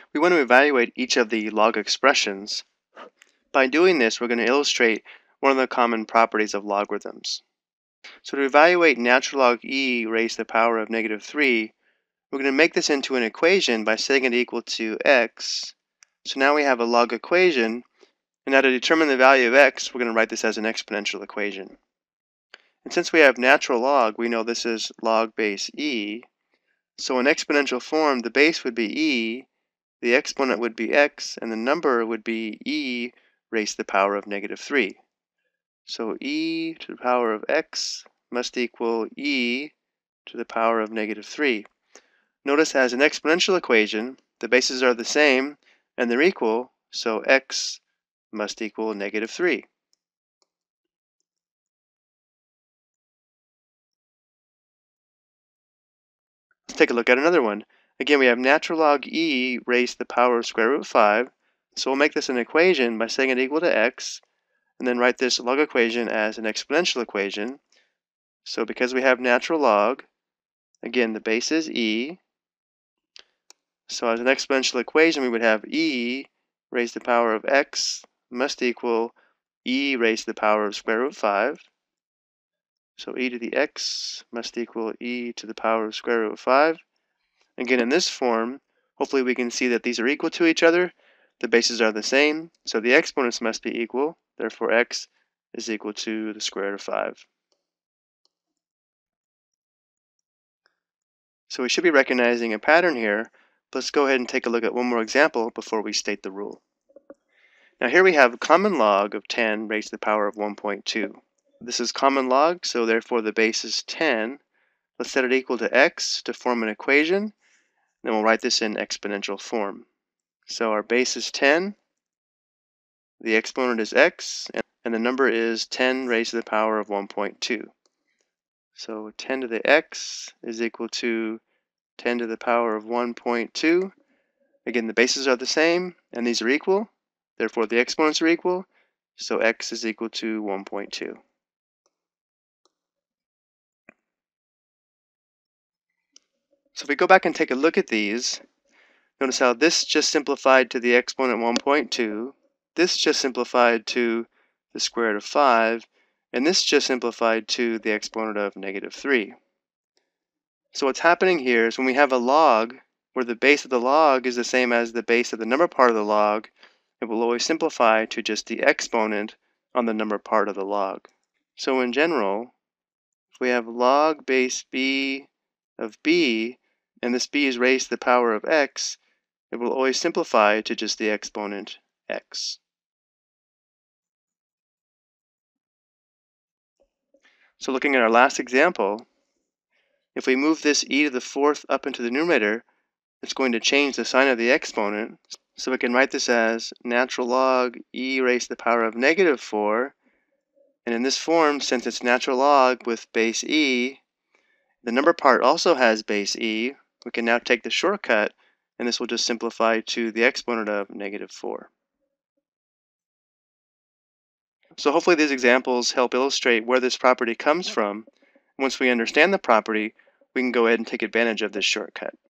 We want to evaluate each of the log expressions. By doing this, we're going to illustrate one of the common properties of logarithms. So to evaluate natural log e raised to the power of -3, we're going to make this into an equation by setting it equal to x. So now we have a log equation, and now to determine the value of x, we're going to write this as an exponential equation. And since we have natural log, we know this is log base e. So in exponential form, the base would be e, the exponent would be x, and the number would be e raised to the power of -3. So e to the power of x must equal e to the power of -3. Notice as an exponential equation, the bases are the same and they're equal, so x must equal -3. Let's take a look at another one. Again, we have natural log e raised to the power of square root of 5. So we'll make this an equation by setting it equal to x, and then write this log equation as an exponential equation. So because we have natural log, again, the base is e. So as an exponential equation, we would have e raised to the power of x must equal e raised to the power of square root of 5. So e to the x must equal e to the power of square root of 5. Again, in this form, hopefully we can see that these are equal to each other. The bases are the same, so the exponents must be equal. Therefore, x is equal to the square root of 5. So we should be recognizing a pattern here. Let's go ahead and take a look at one more example before we state the rule. Now here we have a common log of 10 raised to the power of 1.2. This is common log, so therefore the base is 10. Let's set it equal to x to form an equation. Then we'll write this in exponential form. So our base is 10, the exponent is x, and the number is 10 raised to the power of 1.2. So 10 to the x is equal to 10 to the power of 1.2. Again, the bases are the same, and these are equal. Therefore, the exponents are equal, so x is equal to 1.2. So if we go back and take a look at these, notice how this just simplified to the exponent 1.2, this just simplified to the square root of 5, and this just simplified to the exponent of -3. So what's happening here is when we have a log where the base of the log is the same as the base of the number part of the log, it will always simplify to just the exponent on the number part of the log. So in general, if we have log base b of b, and this b is raised to the power of x, it will always simplify to just the exponent x. So looking at our last example, if we move this e to the fourth up into the numerator, it's going to change the sign of the exponent. So we can write this as natural log e raised to the power of -4. And in this form, since it's natural log with base e, the number part also has base e. We can now take the shortcut, and this will just simplify to the exponent of -4. So hopefully these examples help illustrate where this property comes from. Once we understand the property, we can go ahead and take advantage of this shortcut.